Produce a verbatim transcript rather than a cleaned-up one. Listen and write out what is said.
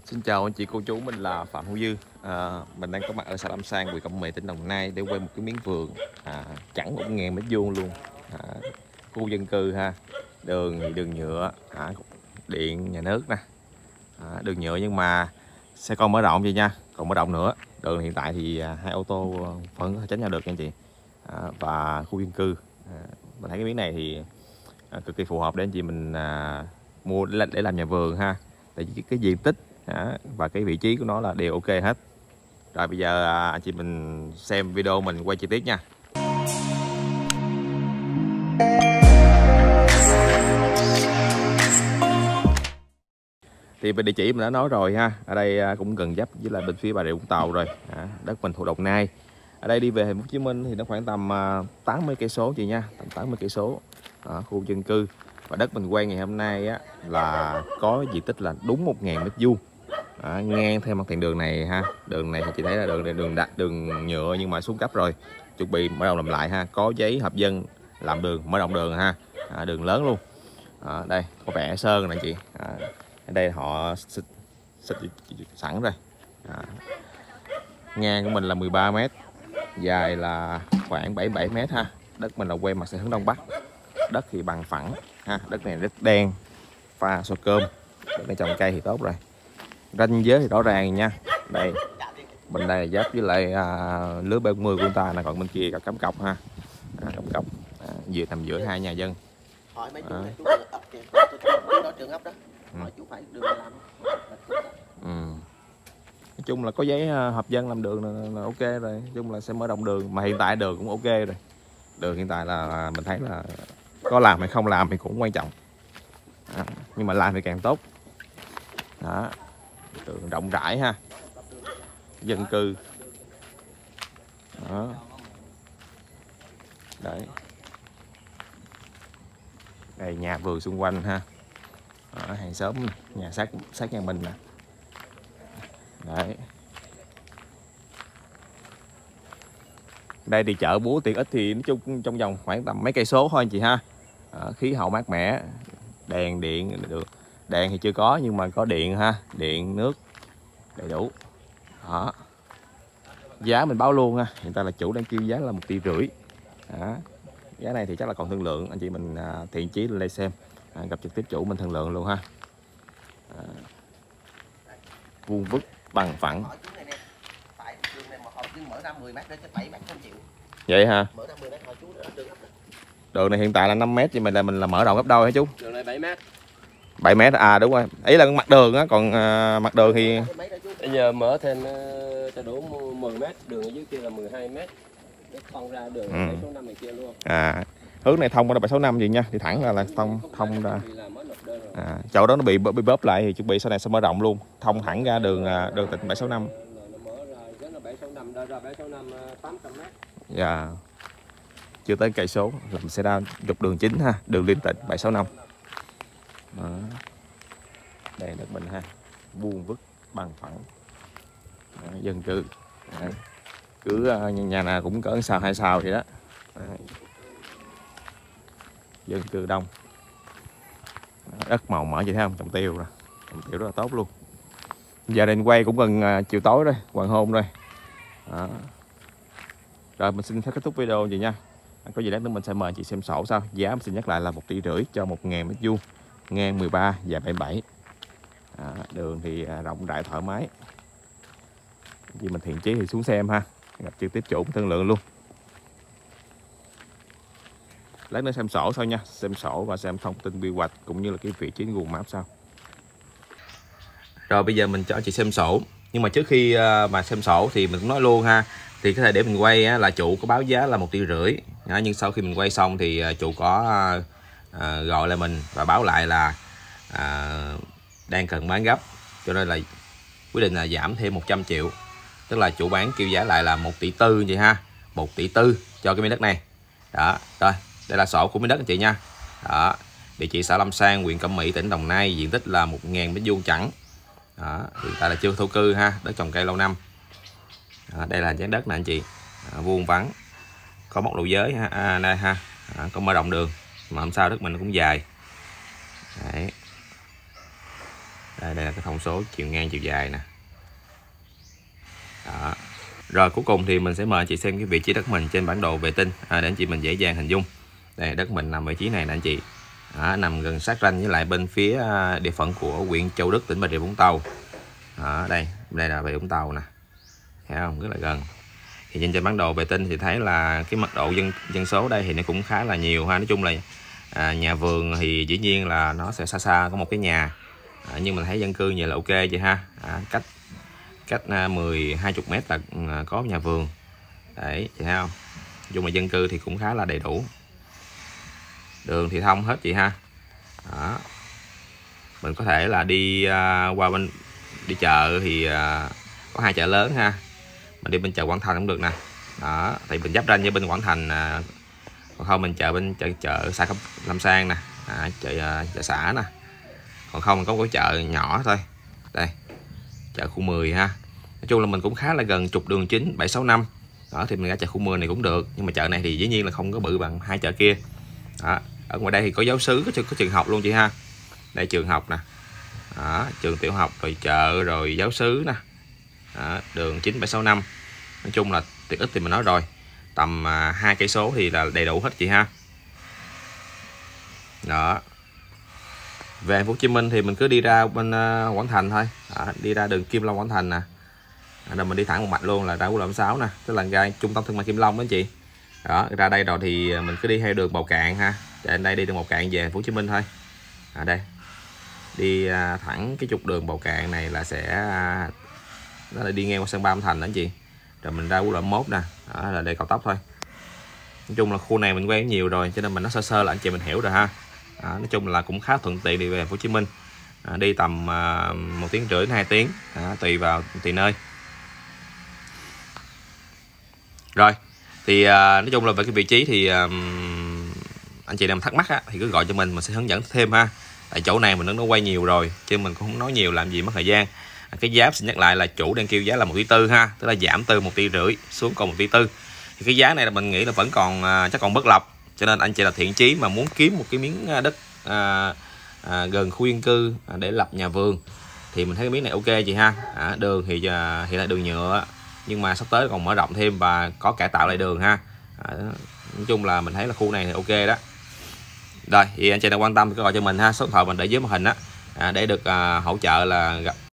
Xin chào anh chị cô chú, mình là Phạm Hữu Dư. À, mình đang có mặt ở xã Lam Sang, huyện Cẩm Mỹ, tỉnh Đồng Nai để quay một cái miếng vườn à, chẳng một ngàn mét vuông luôn. À, khu dân cư ha, đường thì đường nhựa, à, điện nhà nước nè, à, đường nhựa nhưng mà xe con mở rộng vậy nha, còn mở rộng nữa. Đường hiện tại thì à, hai ô tô vẫn có thể tránh nhau được nha anh chị. À, và khu dân cư, à, mình thấy cái miếng này thì à, cực kỳ phù hợp để anh chị mình à, mua để, để làm nhà vườn ha. Tại vì cái, cái diện tích đó, và cái vị trí của nó là đều ok hết. Rồi bây giờ à, anh chị mình xem video mình quay chi tiết nha. Thì về địa chỉ mình đã nói rồi ha, ở đây à, cũng gần giáp với lại bên phía Bà Rịa Vũng Tàu rồi, à, đất mình thuộc Đồng Nai. Ở đây đi về Thành phố Hồ Chí Minh thì nó khoảng tầm à, tám mươi cây số chị nha, tầm tám mươi cây số, à, khu dân cư. Và đất mình quay ngày hôm nay á, là có diện tích là đúng một ngàn mét vuông. À, ngang theo mặt tiền đường này ha, đường này thì chị thấy là đường đường đặt đường nhựa nhưng mà xuống cấp rồi, chuẩn bị mở rộng làm lại ha, có giấy hợp dân làm đường mở rộng đường ha, à, đường lớn luôn. À, đây có vẽ sơn này chị, à, ở đây họ xịt, xịt sẵn rồi. À, ngang của mình là mười ba mét, dài là khoảng bảy mươi bảy mét ha. Đất mình là quay mặt sẽ hướng đông bắc, đất thì bằng phẳng ha, đất này rất đen, pha xô cơm, đất này trồng cây thì tốt rồi. Ranh giới thì rõ ràng nha, đây bên đây là giáp với lại à, lứa ba mươi của người ta, là còn bên kia là cắm cọc ha, à, cắm cọc à, vừa nằm giữa hai nhà dân. Hỏi mấy chú À. này, chú ấp kìa, chú đó trường ấp đó, hỏi chú phải đường làm. Ừ. Nói chung là có giấy hợp dân làm đường là, là ok rồi, nói chung là sẽ mở rộng đường, mà hiện tại đường cũng ok rồi. Đường hiện tại là mình thấy là có làm hay không làm thì cũng quan trọng, à, nhưng mà làm thì càng tốt. Đó, đường rộng rãi ha, dân cư. Đó. Đấy. Đây nhà vườn xung quanh ha. Đó, hàng xóm nhà sát sát nhà mình nè. Đấy. Đây thì chợ búa tiện ích thì nói chung trong vòng khoảng tầm mấy cây số thôi anh chị ha. À, khí hậu mát mẻ, đèn điện được, đèn thì chưa có nhưng mà có điện ha, điện nước đầy đủ. Đó. Giá mình báo luôn ha, hiện tại là chủ đang kêu giá là một tỷ rưỡi. Đó. Giá này thì chắc là còn thương lượng, anh chị mình à, thiện chí lên đây xem, à, gặp trực tiếp chủ mình thương lượng luôn ha. À, vuông vức bằng phẳng. Vậy hả? Đường này hiện tại là năm mét, nhưng mà là mình là mở rộng gấp đôi hả chú? Đường này bảy mét. bảy mét à, đúng rồi. Ý là mặt đường á, còn à, mặt đường thì Bây giờ mở thêm cho đủ mười mét, đường ở dưới kia là mười hai mét. Để thông ra đường bảy số năm này kia luôn. À, hướng này thông qua bảy số năm gì nha, đi thẳng ra là thông thông ra. À, chỗ đó nó bị bị bóp lại thì chuẩn bị sau này sẽ mở rộng luôn, thông thẳng ra đường đường tỉnh bảy số năm. Dạ. Chưa tới cây số làm xe ra trục đường chính ha, đường liên tỉnh bảy số năm. Đó. Đây đất mình ha, vuông vức bằng phẳng. Đó, dân cư. Đấy. Cứ uh, nhà nào cũng cỡ sao hai sao vậy đó. Đấy. Dân cư đông. Đó, đất màu mỡ vậy thấy không, trồng tiêu rồi, trồng tiêu rất là tốt luôn. Giờ định quay cũng gần uh, chiều tối rồi, hoàng hôn rồi. Đó. Rồi mình xin phép kết thúc video vậy nha. Có gì lát nữa mình sẽ mời chị xem sổ sao. Giá mình xin nhắc lại là một tỷ rưỡi cho một ngàn mét vuông, ngang mười ba, dài bảy mươi bảy. À, đường thì rộng rãi thoải mái. Vì mình thiện chí thì xuống xem ha, gặp trực tiếp chủ thương lượng luôn. Lát nữa xem sổ sau nha, xem sổ và xem thông tin quy hoạch cũng như là cái vị trí Google Maps sao. Rồi bây giờ mình cho chị xem sổ, nhưng mà trước khi mà xem sổ thì mình cũng nói luôn ha, thì cái thời điểm mình quay á, là chủ có báo giá là một tỷ rưỡi, nhưng sau khi mình quay xong thì chủ có à, gọi lại mình và báo lại là à, đang cần bán gấp, cho nên là quyết định là giảm thêm một trăm triệu, tức là chủ bán kêu giá lại là một tỷ tư vậy ha, một tỷ tư cho cái miếng đất này. Đó, rồi đây là sổ của miếng đất anh chị nha. Đó, địa chỉ xã Lam Sang, huyện Cẩm Mỹ, tỉnh Đồng Nai, diện tích là một ngàn mét vuông chẵn. Đó, hiện tại là chưa thổ cư ha, đất trồng cây lâu năm. Đó, đây là dáng đất nè anh chị, à, vuông vắn, có một lỗ giới ha, à, đây ha, à, có mở rộng đường, mà không sao, đất mình cũng dài. Đấy. Đây, đây là cái thông số chiều ngang chiều dài nè. Đó. Rồi cuối cùng thì mình sẽ mời anh chị xem cái vị trí đất mình trên bản đồ vệ tinh à, để anh chị mình dễ dàng hình dung. Đây, đất mình nằm vị trí này nè anh chị. Đó, nằm gần sát ranh với lại bên phía địa phận của huyện Châu Đức, tỉnh Bà Rịa Vũng Tàu. Đó, đây, đây là Bà Rịa Vũng Tàu nè. Thấy không? Rất là gần. Thì trên trên bản đồ vệ tinh thì thấy là cái mật độ dân dân số đây thì nó cũng khá là nhiều ha. Nói chung là à, nhà vườn thì dĩ nhiên là nó sẽ xa xa có một cái nhà. À, nhưng mình thấy dân cư như là ok vậy ha. À, cách cách mười hai mươi mét là có nhà vườn. Đấy, chị thấy không? Nói chung là dân cư thì cũng khá là đầy đủ. Đường thì thông hết chị ha. Đó. Mình có thể là đi uh, qua bên đi chợ thì uh, có hai chợ lớn ha. Mình đi bên chợ Quảng Thành cũng được nè. Đó, thì mình giáp ranh với bên Quảng Thành, uh, còn không mình chợ bên chợ, chợ xã Lâm Sang nè, à, chợ, uh, chợ xã nè. Còn không có cái chợ nhỏ thôi. Đây, chợ khu mười ha. Nói chung là mình cũng khá là gần trục đường chính bảy sáu năm. Đó, thì mình ra chợ khu mười này cũng được. Nhưng mà chợ này thì dĩ nhiên là không có bự bằng hai chợ kia. Đó. Ở ngoài đây thì có giáo xứ, có, có trường học luôn chị ha. Đây trường học nè. Đó, trường tiểu học, rồi chợ, rồi giáo xứ nè. Đó, đường chín bảy sáu năm. Nói chung là tiện ích thì mình nói rồi. Tầm à, hai cây số thì là đầy đủ hết chị ha. Đó. Về thành phố Hồ Chí Minh thì mình cứ đi ra bên uh, Quảng Thành thôi. Đó, đi ra đường Kim Long Quảng Thành nè. Rồi mình đi thẳng một mạch luôn là ra quốc lộ sáu nè, tức là ra trung tâm thương mại Kim Long đó anh chị. Đó, ra đây rồi thì mình cứ đi theo đường Bầu Cạn ha. Trên đây đi đường Bầu Cạn về thành phố Hồ Chí Minh thôi. Ở đây. Đi uh, thẳng cái trục đường Bầu Cạn này là sẽ uh, đó là đi ngang qua sân Ba Âm Thành đó anh chị. Rồi mình ra quốc lộ mốt nè. Đó là đây cao tốc thôi. Nói chung là khu này mình quen nhiều rồi cho nên mình nó sơ sơ là anh chị mình hiểu rồi ha. À, nói chung là cũng khá thuận tiện đi về thành phố Hồ Chí Minh. À, đi tầm à, một tiếng rưỡi đến hai tiếng à, tùy vào tùy nơi. Rồi thì à, nói chung là về cái vị trí thì à, anh chị nào thắc mắc á, thì cứ gọi cho mình mình sẽ hướng dẫn thêm ha. Tại chỗ này mình nó quay nhiều rồi chứ mình cũng không nói nhiều làm gì mất thời gian. À, cái giá xin nhắc lại là chủ đang kêu giá là một tỷ tư ha, tức là giảm từ một tỷ rưỡi xuống còn một tỷ tư. Thì cái giá này là mình nghĩ là vẫn còn à, chắc còn bất lập. Cho nên anh chị là thiện chí mà muốn kiếm một cái miếng đất à, à, gần khu dân cư à, để lập nhà vườn thì mình thấy cái miếng này ok chị ha. À, đường thì à, hiện tại đường nhựa nhưng mà sắp tới còn mở rộng thêm và có cải tạo lại đường ha. À, nói chung là mình thấy là khu này thì ok đó. Rồi thì anh chị nào quan tâm cứ gọi cho mình ha, số điện thoại mình để dưới màn hình á, à, để được à, hỗ trợ là gặp